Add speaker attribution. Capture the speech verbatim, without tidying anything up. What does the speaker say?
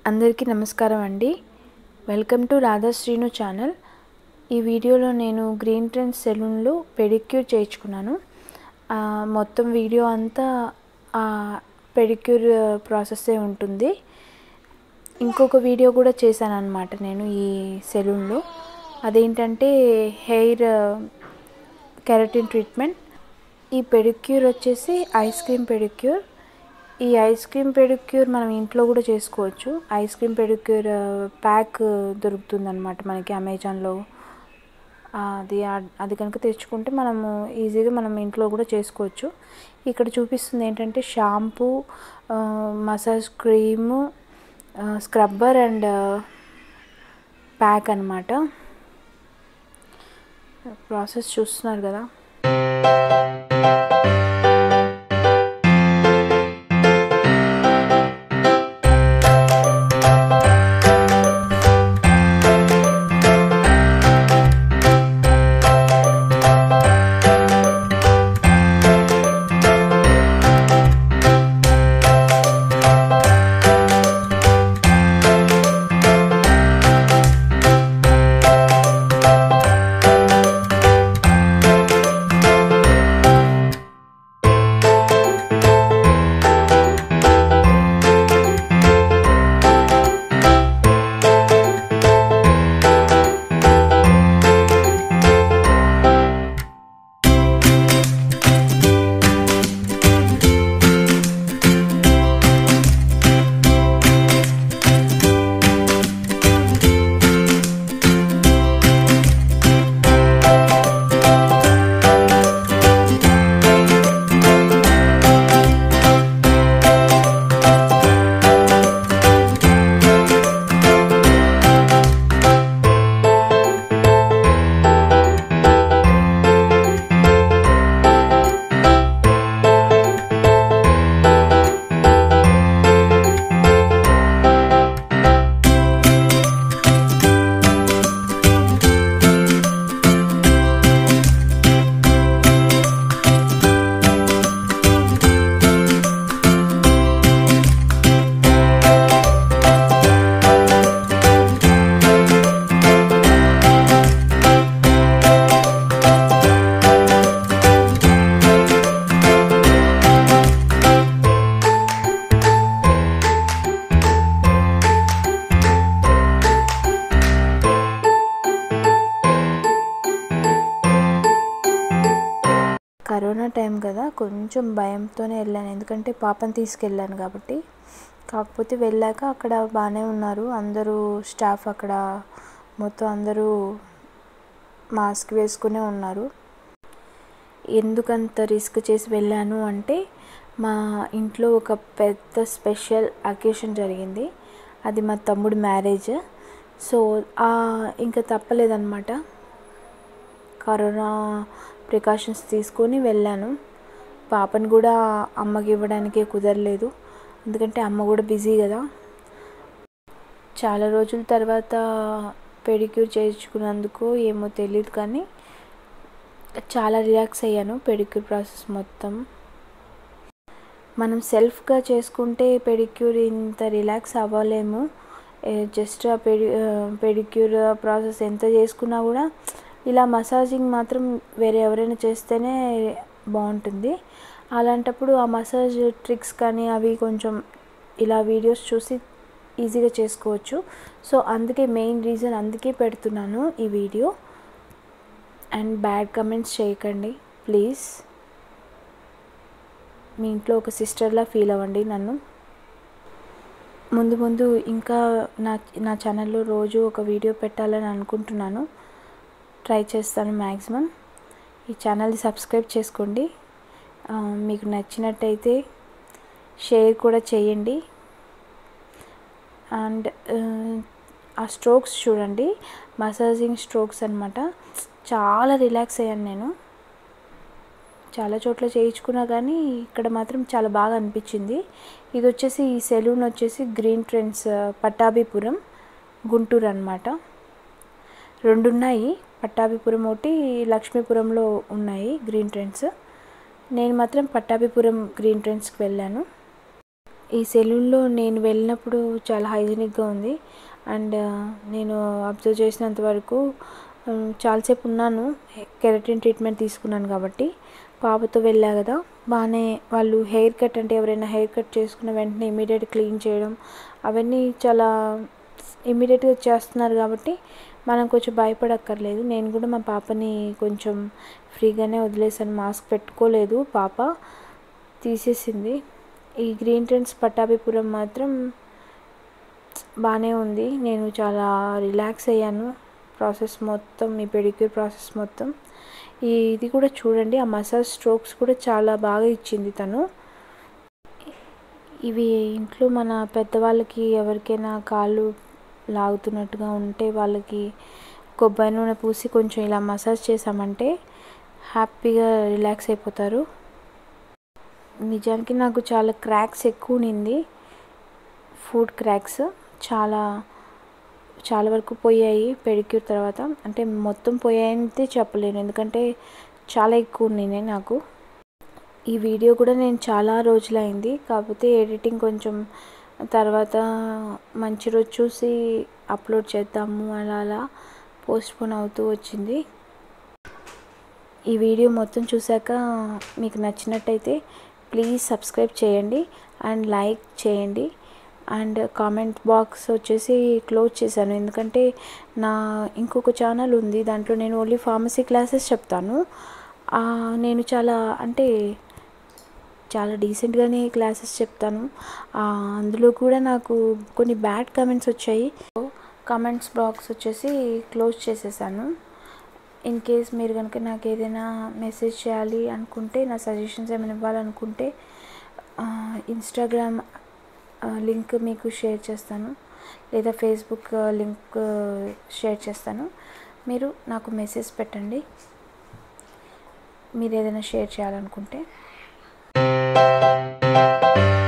Speaker 1: అందరికీ నమస్కారం అండి. Welcome to Radha Srinu channel. ఈ వీడియోలో నేను గ్రీన్ ట్రెండ్స్ సెలూన్లో పెడిక్యూర్ చేయించుకున్నాను. మొత్తం వీడియో అంతా పెడిక్యూర్ ప్రాసెస్సే ఉంటుంది. ఇంకొక వీడియో కూడా చేశాను అన్నమాట నేను ఈ సెలూన్లో. అదేంటంటే హెయిర్ కెరటిన్ ట్రీట్మెంట్. ఈ పెడిక్యూర్ వచ్చేసి ఐస్ క్రీమ్ పెడిక్యూర్. ఈ ఐస్ క్రీమ్ పెడిక్యూర్ మనం ఇంట్లో కూడా చేసుకోవచ్చు. ఐస్ క్రీమ్ పెడిక్యూర్ ప్యాక్ దొరుకుతుందన్నమాట మనకి అమెజాన్లో. అది అది కనుక తెచ్చుకుంటే మనము ఈజీగా మనం ఇంట్లో కూడా చేసుకోవచ్చు. ఇక్కడ చూపిస్తుంది ఏంటంటే shampoo, massage cream, scrubber and pack అన్నమాట. ప్రాసెస్ చూస్తున్నారు కదా. కరోనా టైం కదా, కొంచెం భయంతోనే వెళ్ళాను, ఎందుకంటే పాపని తీసుకెళ్ళాను కాబట్టి. కాకపోతే వెళ్ళాక అక్కడ బాగానే ఉన్నారు అందరూ, స్టాఫ్ అక్కడ మొత్తం అందరూ మాస్క్ వేసుకునే ఉన్నారు. ఎందుకంత రిస్క్ చేసి వెళ్ళాను అంటే మా ఇంట్లో ఒక పెద్ద స్పెషల్ అకేషన్ జరిగింది. అది మా తమ్ముడు మ్యారేజ్. సో ఇంకా తప్పలేదన్నమాట. కరోనా ప్రికాషన్స్ తీసుకొని వెళ్ళాను. పాపను కూడా అమ్మకి ఇవ్వడానికి కుదరలేదు, ఎందుకంటే అమ్మ కూడా బిజీ కదా. చాలా రోజుల తర్వాత పెడిక్యూర్ చేయించుకున్నందుకు ఏమో తెలియదు కానీ చాలా రిలాక్స్ అయ్యాను. పెడిక్యూర్ ప్రాసెస్ మొత్తం మనం సెల్ఫ్గా చేసుకుంటే పెడిక్యూర్ ఇంత రిలాక్స్ అవ్వలేము. జస్ట్ ఆ పెడి పెడిక్యూర్ ప్రాసెస్ ఎంత చేసుకున్నా కూడా ఇలా మసాజింగ్ మాత్రం వేరే ఎవరైనా చేస్తేనే బాగుంటుంది. అలాంటప్పుడు ఆ మసాజ్ ట్రిక్స్ కానీ అవి కొంచెం ఇలా వీడియోస్ చూసి ఈజీగా చేసుకోవచ్చు. సో అందుకే మెయిన్ రీజన్ అందుకే పెడుతున్నాను ఈ వీడియో. అండ్ బ్యాడ్ కమెంట్స్ చేయకండి ప్లీజ్. మీ ఇంట్లో ఒక సిస్టర్లా ఫీల్ అవ్వండి నన్ను. ముందు ముందు ఇంకా నా నా ఛానల్లో రోజు ఒక వీడియో పెట్టాలని అనుకుంటున్నాను. ట్రై చేస్తాను మ్యాక్సిమం. ఈ ఛానల్ని సబ్స్క్రైబ్ చేసుకోండి. మీకు నచ్చినట్టయితే షేర్ కూడా చేయండి. అండ్ ఆ స్ట్రోక్స్ చూడండి, మసాజింగ్ స్ట్రోక్స్ అన్నమాట. చాలా రిలాక్స్ అయ్యాను నేను. చాలా చోట్ల చేయించుకున్నా కానీ ఇక్కడ మాత్రం చాలా బాగా అనిపించింది. ఇది వచ్చేసి ఈ సెలూన్ వచ్చేసి గ్రీన్ ట్రెండ్స్ పట్టాభిపురం గుంటూరు అన్నమాట. రెండు ఉన్నాయి, పట్టాభిపురం ఒకటి, లక్ష్మీపురంలో ఉన్నాయి గ్రీన్ ట్రెండ్స్. నేను మాత్రం పట్టాభిపురం గ్రీన్ ట్రెండ్స్కి వెళ్ళాను. ఈ సెలూన్లో నేను వెళ్ళినప్పుడు చాలా హైజీనిక్గా ఉంది. అండ్ నేను అబ్జర్వ్ చేసినంత వరకు చాలాసేపు ఉన్నాను, కెరటిన్ ట్రీట్మెంట్ తీసుకున్నాను కాబట్టి. పాపతో వెళ్ళా కదా, బాగానే వాళ్ళు హెయిర్ కట్ అంటే ఎవరైనా హెయిర్ కట్ చేసుకున్న వెంటనే ఇమీడియట్ క్లీన్ చేయడం అవన్నీ చాలా ఇమీడియట్గా చేస్తున్నారు కాబట్టి మనం కొంచెం భయపడక్కర్లేదు. నేను కూడా మా పాపని కొంచెం ఫ్రీగానే వదిలేసాను, మాస్క్ పెట్టుకోలేదు, పాప తీసేసింది. ఈ గ్రీన్ ట్రెండ్స్ పట్టాభిపురం మాత్రం బాగానే ఉంది. నేను చాలా రిలాక్స్ అయ్యాను ప్రాసెస్ మొత్తం, ఈ పెడిక్యూర్ ప్రాసెస్ మొత్తం. ఈ ఇది కూడా చూడండి, ఆ మసాజ్ స్ట్రోక్స్ కూడా చాలా బాగా ఇచ్చింది తను. ఇవి ఇంట్లో మన పెద్దవాళ్ళకి ఎవరికైనా కాళ్ళు లాగుతున్నట్టుగా ఉంటే వాళ్ళకి కొబ్బరి నూనె పూసి కొంచెం ఇలా మసాజ్ చేసామంటే హ్యాపీగా రిలాక్స్ అయిపోతారు. నిజానికి నాకు చాలా క్రాక్స్ ఎక్కువ ఉన్నింది, ఫుడ్ క్రాక్స్ చాలా చాలా వరకు పోయాయి పెడిక్యూర్ తర్వాత. అంటే మొత్తం పోయాయంటే చెప్పలేను, ఎందుకంటే చాలా ఎక్కువ ఉన్నాయి నాకు. ఈ వీడియో కూడా నేను చాలా రోజులైంది, కాకపోతే ఎడిటింగ్ కొంచెం తర్వాత మంచి రోజు చూసి అప్లోడ్ చేద్దాము అలా అలా పోస్ట్పోన్ అవుతూ వచ్చింది. ఈ వీడియో మొత్తం చూశాక మీకు నచ్చినట్టయితే ప్లీజ్ సబ్స్క్రైబ్ చేయండి అండ్ లైక్ చేయండి. అండ్ కామెంట్ బాక్స్ వచ్చేసి క్లోజ్ చేశాను, ఎందుకంటే నా ఇంకొక ఛానల్ ఉంది, దాంట్లో నేను ఓన్లీ ఫార్మసీ క్లాసెస్ చెప్తాను. నేను చాలా అంటే చాలా డీసెంట్గానే క్లాసెస్ చెప్తాను. అందులో కూడా నాకు కొన్ని బ్యాడ్ కామెంట్స్ వచ్చాయి, కామెంట్స్ బాక్స్ వచ్చేసి క్లోజ్ చేసేసాను. ఇన్ కేస్ మీరు కనుక నాకు ఏదైనా మెసేజ్ చేయాలి అనుకుంటే, నా సజెషన్స్ ఏమైనా ఇవ్వాలనుకుంటే ఇన్స్టాగ్రామ్ లింక్ మీకు షేర్ చేస్తాను, లేదా ఫేస్బుక్ లింక్ షేర్ చేస్తాను. మీరు నాకు మెసేజ్ పెట్టండి మీరు ఏదైనా షేర్ చేయాలనుకుంటే.